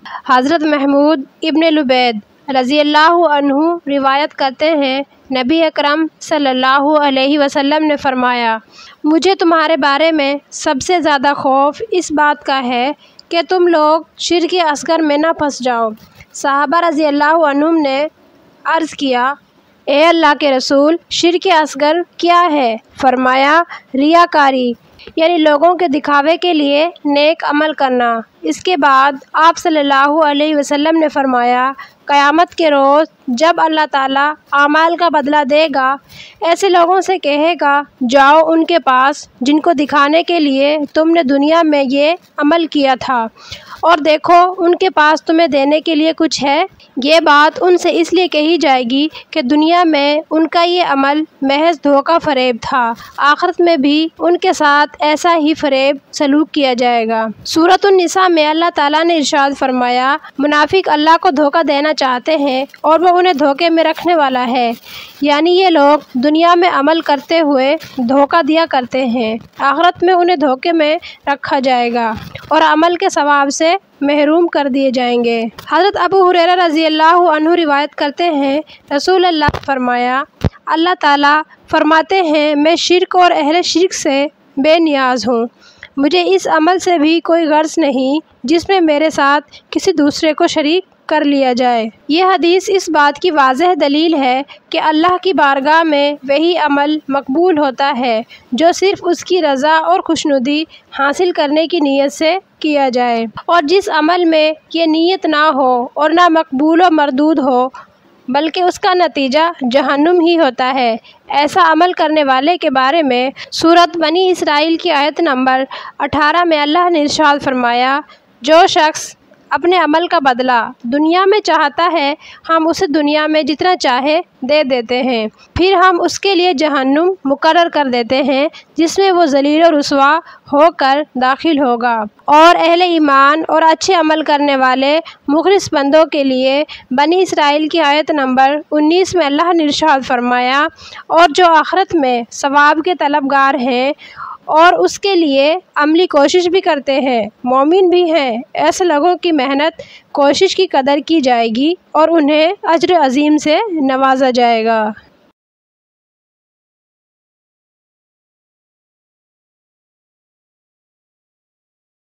حضرت محمود ابن لبید رضی اللہ عنہ روایت کرتے ہیں، نبی اکرم صلی اللہ علیہ وسلم نے فرمایا، مجھے تمہارے بارے میں سب سے زیادہ خوف اس بات کا ہے کہ تم لوگ شرک اصغر میں نہ پھنس جاؤ۔ صحابہ رضی اللہ عنہم نے عرض کیا، اے اللہ کے رسول، شرک اصغر کیا ہے؟ فرمایا، ریاکاری، یعنی لوگوں کے دکھاوے کے لیے نیک عمل کرنا۔ اس کے بعد آپ صلی اللہ علیہ وسلم نے فرمایا، قیامت کے روز جب اللہ تعالیٰ اعمال کا بدلہ دے گا، ایسے لوگوں سے کہے گا، جاؤ ان کے پاس جن کو دکھانے کے لیے تم نے دنیا میں یہ عمل کیا تھا، اور دیکھو ان کے پاس تمہیں دینے کے لیے کچھ ہے۔ یہ بات ان سے اس لیے کہی جائے گی کہ دنیا میں ان کا یہ عمل محض دھوکہ فریب تھا، آخرت میں بھی ان کے ساتھ ایسا ہی فریب سلوک کیا جائے گا۔ سورۃ النساء میں اللہ تعالیٰ نے ارشاد فرمایا، منافق اللہ کو دھوکہ دینا چاہتے ہیں اور وہ انہیں دھوکے میں رکھنے والا ہے، یعنی یہ لوگ دنیا میں عمل کرتے ہوئے دھوکہ دیا کرتے ہیں، آخرت میں انہیں دھوکے میں رکھا جائے گا اور عمل کے ثواب سے محروم کر دیے جائیں گے۔ حضرت ابو ہریرہ رضی اللہ عنہ روایت کرتے ہیں، رسول اللہ نے فرمایا، اللہ تعالیٰ فرماتے ہیں، میں شرک اور اہل شرک سے بے نیاز ہوں، مجھے اس عمل سے بھی کوئی غرض نہیں جس میں میرے ساتھ کسی دوسرے کو شریک کر لیا جائے۔ یہ حدیث اس بات کی واضح دلیل ہے کہ اللہ کی بارگاہ میں وہی عمل مقبول ہوتا ہے جو صرف اس کی رضا اور خوشنودی حاصل کرنے کی نیت سے کیا جائے، اور جس عمل میں یہ نیت نہ ہو اور نہ مقبول و مردود ہو بلکہ اس کا نتیجہ جہنم ہی ہوتا ہے، ایسا عمل کرنے والے کے بارے میں سورۃ بنی اسرائیل کی آیت نمبر 18 میں اللہ نے ارشاد فرمایا، جو شخص اپنے عمل کا بدلہ دنیا میں چاہتا ہے، ہم اسے دنیا میں جتنا چاہے دے دیتے ہیں، پھر ہم اس کے لیے جہنم مقرر کر دیتے ہیں جس میں وہ ذلیل و رسوا ہو کر داخل ہوگا۔ اور اہل ایمان اور اچھے عمل کرنے والے مخلص بندوں کے لیے بنی اسرائیل کی آیت نمبر 19 میں اللہ نے ارشاد فرمایا، اور جو آخرت میں ثواب کے طلبگار ہیں اور اس کے لیے عملی کوشش بھی کرتے ہیں، مومن بھی ہیں، ایسے لوگوں کی محنت کوشش کی قدر کی جائے گی اور انہیں اجر عظیم سے نوازا جائے گا۔